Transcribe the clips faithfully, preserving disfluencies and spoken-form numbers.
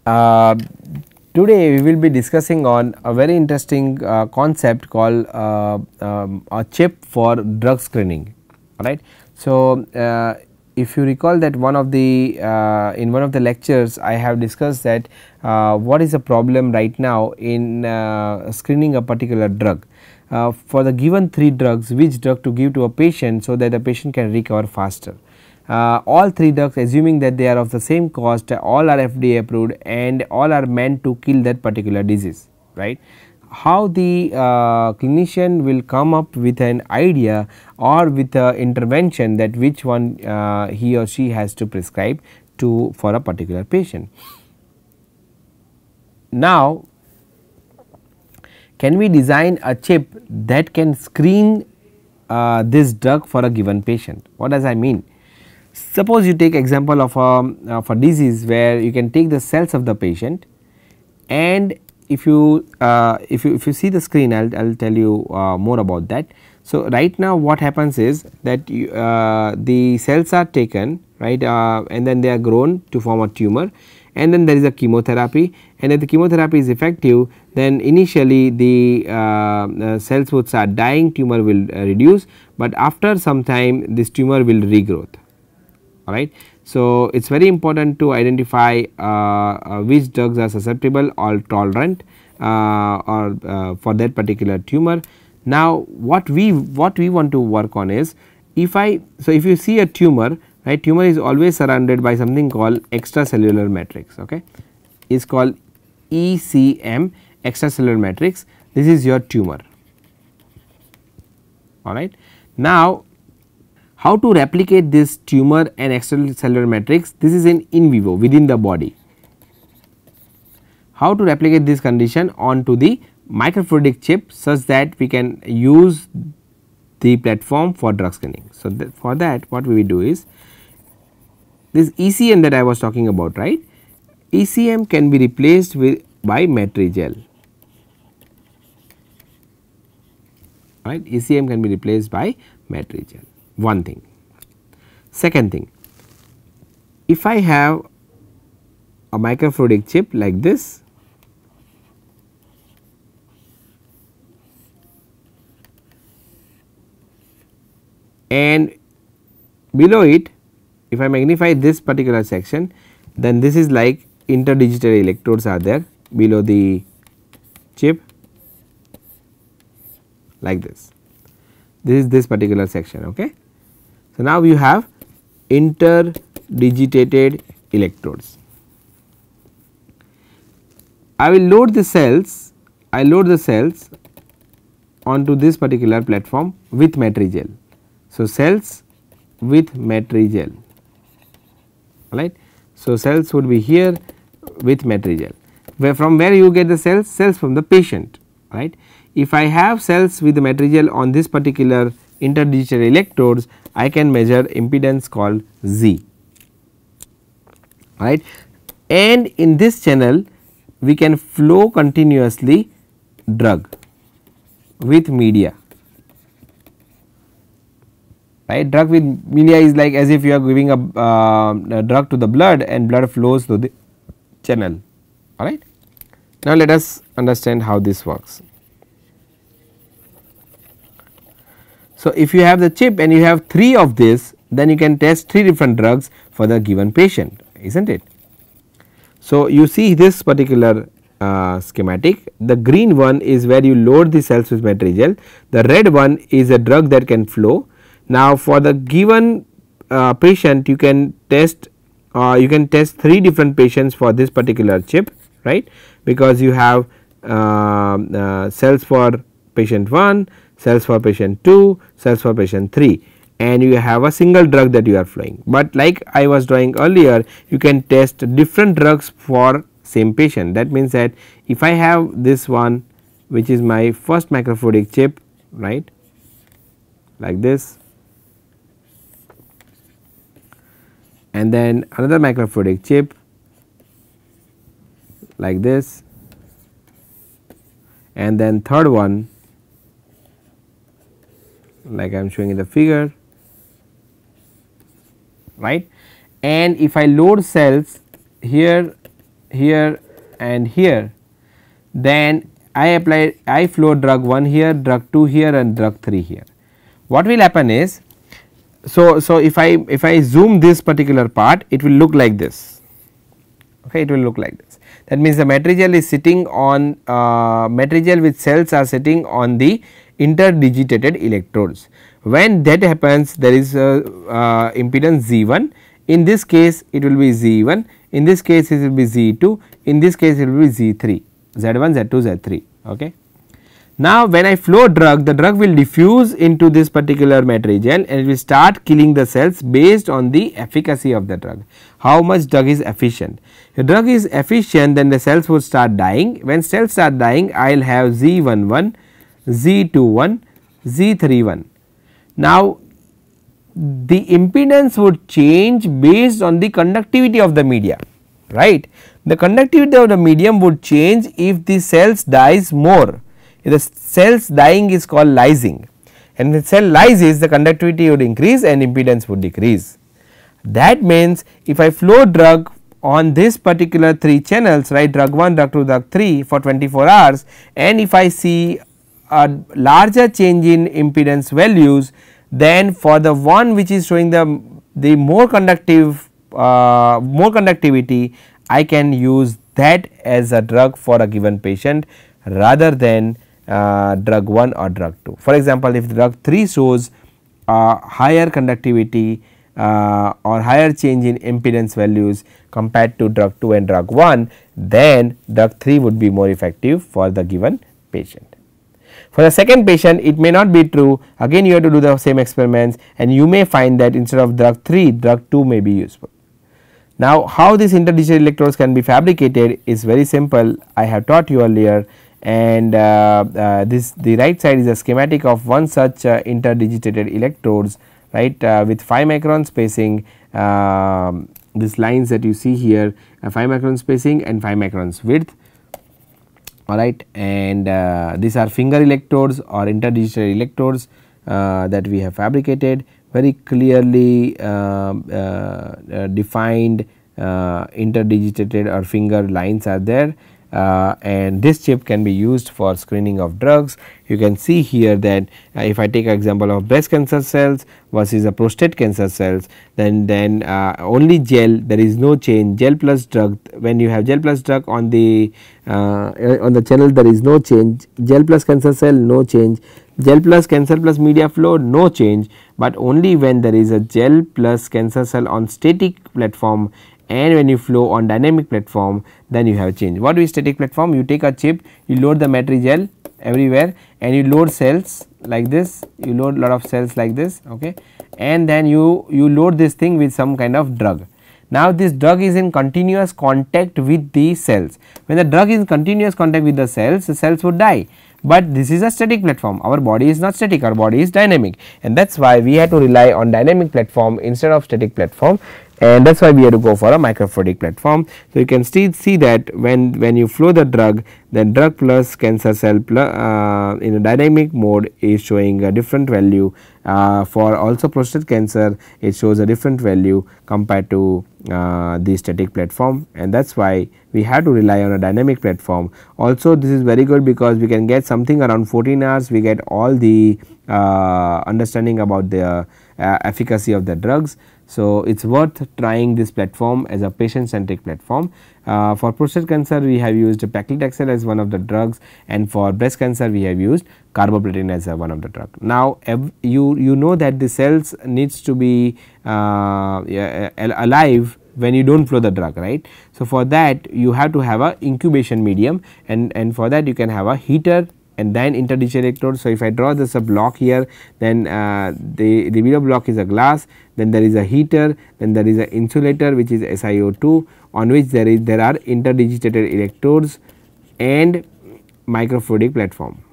Uh, Today we will be discussing on a very interesting uh, concept called uh, um, a chip for drug screening. Alright. So, uh, if you recall that one of the uh, in one of the lectures I have discussed that uh, what is the problem right now in uh, screening a particular drug. Uh, for the given three drugs, which drug to give to a patient so that the patient can recover faster. Uh, all three drugs, assuming that they are of the same cost, all are F D A approved and all are meant to kill that particular disease, right. How the uh, clinician will come up with an idea or with a intervention that which one uh, he or she has to prescribe to for a particular patient. Now, can we design a chip that can screen uh, this drug for a given patient? What does I mean? Suppose you take example of a, of a disease where you can take the cells of the patient, and if you uh, if you if you see the screen, I will I'll tell you uh, more about that. So, right now what happens is that you, uh, the cells are taken, right, uh, and then they are grown to form a tumor, and then there is a chemotherapy, and if the chemotherapy is effective, then initially the uh, uh, cells would start dying, tumor will uh, reduce, but after some time this tumor will regrowth. Alright. So, it is very important to identify uh, uh, which drugs are susceptible or tolerant uh, or uh, for that particular tumor. Now, what we what we want to work on is, if I so if you see a tumor, right, tumor is always surrounded by something called extracellular matrix, okay, is called E C M, extracellular matrix. This is your tumor. Alright. Now, how to replicate this tumor and extracellular matrix? This is in in vivo within the body. How to replicate this condition onto the microfluidic chip such that we can use the platform for drug screening. So, that for that what we will do is, this E C M that I was talking about, right, E C M can be replaced with by Matrigel, right, E C M can be replaced by Matrigel. One thing. Second thing, if I have a microfluidic chip like this, and below it, if I magnify this particular section, then this is like interdigitated electrodes are there below the chip like this. This is this particular section, okay. So, now you have interdigitated electrodes. I will load the cells, I load the cells onto this particular platform with Matrigel. So, cells with Matrigel, alright. So, cells would be here with Matrigel, where from where you get the cells? Cells from the patient, right. If I have cells with the Matrigel on this particular interdigitated electrodes, I can measure impedance called Z, right, and in this channel we can flow continuously drug with media, right. Drug with media is like as if you are giving a, uh, a drug to the blood and blood flows through the channel, alright. Now, let us understand how this works. So, if you have the chip and you have three of this, then you can test three different drugs for the given patient, is not it. So, you see this particular uh, schematic, the green one is where you load the cells with Matrigel, the red one is a drug that can flow. Now, for the given uh, patient you can test uh, you can test three different patients for this particular chip, right, because you have uh, uh, cells for patient one, cells for patient two, cells for patient three, and you have a single drug that you are flowing. But like I was drawing earlier, you can test different drugs for same patient. That means that if I have this one, which is my first microfluidic chip, right, like this, and then another microfluidic chip like this, and then third one like I am showing in the figure, right. And if I load cells here here and here, then I apply I flow drug one here, drug two here and drug three here. What will happen is, so so if I if I zoom this particular part, it will look like this, okay, it will look like this. That means the matrigel is sitting on uh, matrigel with cells are sitting on the interdigitated electrodes. When that happens, there is a uh, impedance Z one. In this case it will be Z one, in this case it will be Z two, in this case it will be Z three, Z one, Z two, Z three. Okay. Now when I flow drug, the drug will diffuse into this particular matrigel and it will start killing the cells based on the efficacy of the drug. How much drug is efficient? If drug is efficient, then the cells would start dying. When cells start dying, I will have Z eleven, Z twenty-one, Z thirty-one. Now the impedance would change based on the conductivity of the media, right. The conductivity of the medium would change if the cells dies more. If the cells dying is called lysing, and the cell lyses, the conductivity would increase and impedance would decrease. That means if I flow drug on this particular three channels, right, drug one, drug two, drug three for twenty-four hours, and if I see a larger change in impedance values, then for the one which is showing the the more conductive uh, more conductivity, I can use that as a drug for a given patient rather than uh, drug one or drug two. For example, if drug three shows uh, higher conductivity uh, or higher change in impedance values compared to drug two and drug one, then drug three would be more effective for the given patient. For the second patient, it may not be true. Again you have to do the same experiments and you may find that instead of drug three, drug two may be useful. Now how these interdigitated electrodes can be fabricated is very simple. I have taught you earlier, and uh, uh, this the right side is a schematic of one such uh, interdigitated electrodes, right, uh, with five micron spacing. Um, these lines that you see here, uh, five micron spacing and five microns width. Alright, and uh, these are finger electrodes or interdigitated electrodes uh, that we have fabricated. Very clearly uh, uh, uh, defined uh, interdigitated or finger lines are there, uh, and this chip can be used for screening of drugs. You can see here that uh, if I take an example of breast cancer cells versus a prostate cancer cells, then then uh, only gel, there is no change, gel plus drug. When you have gel plus drug on the uh, on the channel, there is no change, gel plus cancer cell, no change, gel plus cancer plus media flow, no change, but only when there is a gel plus cancer cell on static platform and when you flow on dynamic platform, then you have change. What is static platform? You take a chip, you load the matrigel everywhere and you load cells like this, you load lot of cells like this, okay, and then you you load this thing with some kind of drug. Now this drug is in continuous contact with the cells. When the drug is in continuous contact with the cells, the cells would die. But this is a static platform. Our body is not static, our body is dynamic, and that is why we have to rely on dynamic platform instead of static platform, and that is why we have to go for a microfluidic platform. So you can still see that when when you flow the drug, then drug plus cancer cell plus, uh, in a dynamic mode is showing a different value. Uh, for also prostate cancer, it shows a different value compared to uh, the static platform, and that is why we have to rely on a dynamic platform. Also this is very good because we can get something around fourteen hours, we get all the uh, understanding about the uh, efficacy of the drugs. So it is worth trying this platform as a patient centric platform. Uh, for prostate cancer we have used paclitaxel as one of the drugs, and for breast cancer we have used carboplatin as a one of the drug. Now you you know that the cells needs to be uh, alive when you do not flow the drug, right. So for that you have to have a incubation medium, and, and for that you can have a heater and then interdigitated electrode. So if I draw this a block here, then uh, the, the below block is a glass, then there is a heater, then there is an insulator which is S i O two, on which there is there are interdigitated electrodes and microfluidic platform.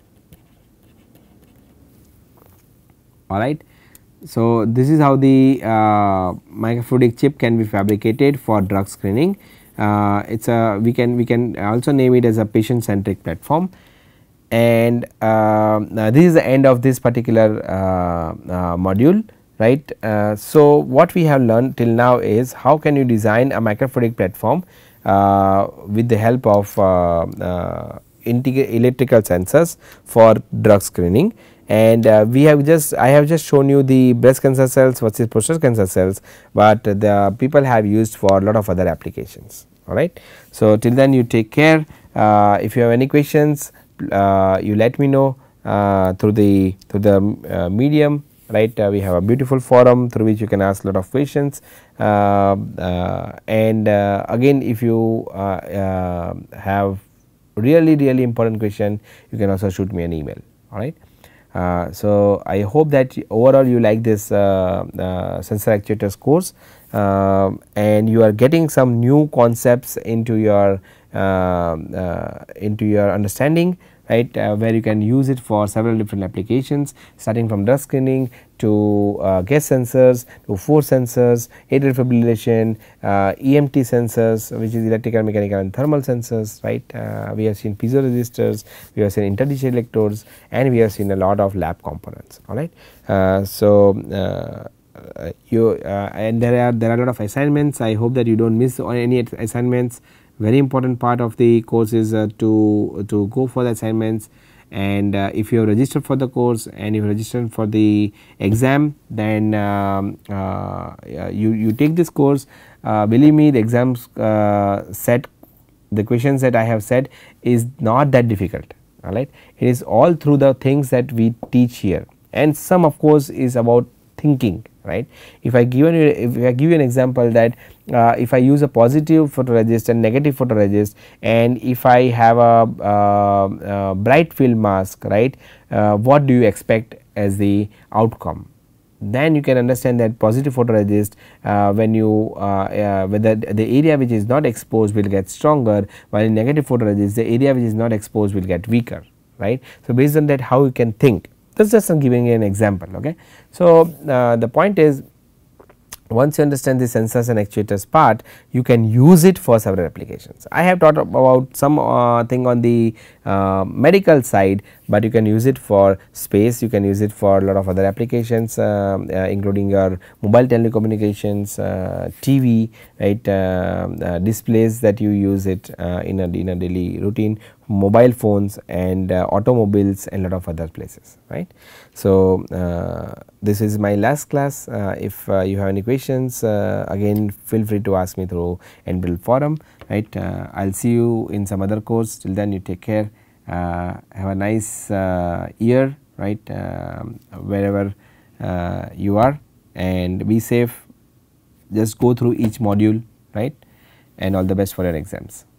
Alright. So this is how the uh, microfluidic chip can be fabricated for drug screening. Uh, it's a we can we can also name it as a patient centric platform. And uh, uh, this is the end of this particular uh, uh, module, right. Uh, so what we have learned till now is how can you design a microfluidic platform uh, with the help of uh, uh, electrical sensors for drug screening. And uh, we have just I have just shown you the breast cancer cells versus prostate cancer cells, but the people have used for a lot of other applications. Alright. So, till then you take care. Uh, if you have any questions, uh, you let me know uh, through the through the uh, medium, right. Uh, we have a beautiful forum through which you can ask a lot of questions, uh, uh, and uh, again, if you uh, uh, have really really important question, you can also shoot me an email. Alright. Uh, so, I hope that overall you like this uh, uh, sensor actuators course, uh, and you are getting some new concepts into your uh, uh, into your understanding, right, uh, where you can use it for several different applications, starting from drug screening to uh, gas sensors to force sensors, atrial fibrillation, uh, E M T sensors, which is electrical, mechanical and thermal sensors, right. Uh, we have seen piezoresistors, we have seen interdigitated electrodes, and we have seen a lot of lab components. All right. Uh, so, uh, uh, you uh, and there are there are a lot of assignments. I hope that you don't miss on any assignments. Very important part of the course is uh, to to go for the assignments, and uh, if you have registered for the course and if you registered for the exam, then um, uh, you you take this course. Uh, believe me, the exams uh, set, the questions that I have said is not that difficult. All right, it is all through the things that we teach here, and some of course is about thinking, right. If I give you if I give you an example that uh, if I use a positive photoresist and negative photoresist, and if I have a uh, uh, bright field mask, right, uh, what do you expect as the outcome? Then you can understand that positive photoresist, uh, when you uh, uh, whether the area which is not exposed will get stronger, while in negative photoresist the area which is not exposed will get weaker, right. So, based on that, how you can think. That is just I'm giving you an example. Okay. So, uh, the point is, once you understand the sensors and actuators part, you can use it for several applications. I have talked about some uh, thing on the uh, medical side, but you can use it for space, you can use it for a lot of other applications, uh, uh, including your mobile telecommunications, uh, T V, right, uh, uh, displays that you use it uh, in a in a daily routine, mobile phones and uh, automobiles and lot of other places, right. So, uh, this is my last class. Uh, if uh, you have any questions, uh, again feel free to ask me through N B R I L forum, right. uh, I will see you in some other course. Till then, you take care, uh, have a nice uh, year, right, uh, wherever uh, you are, and be safe. Just go through each module, right, and all the best for your exams.